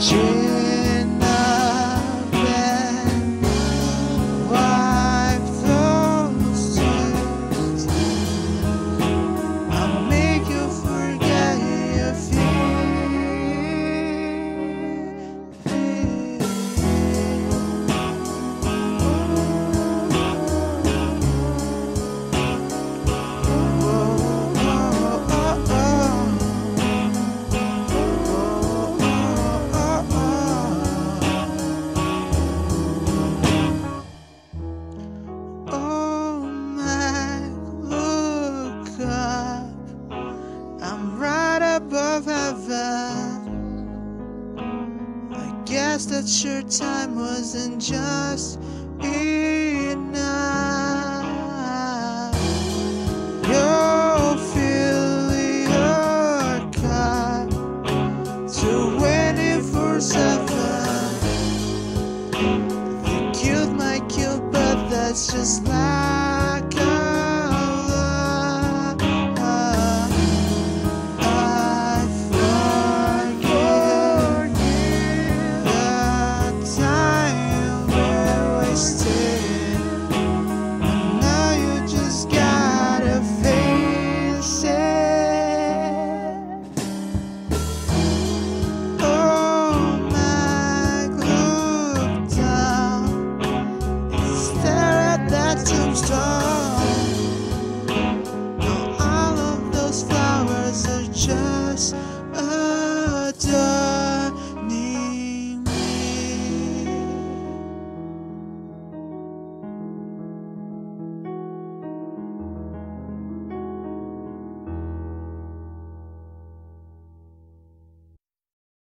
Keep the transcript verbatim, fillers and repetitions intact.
Chin up and wipe those tears. I'll make you forget your above heaven. I guess that your time wasn't just enough. You'll feel your cut twenty-four seven. The guilt might kill, but that's just like a tombstone. All of those flowers are just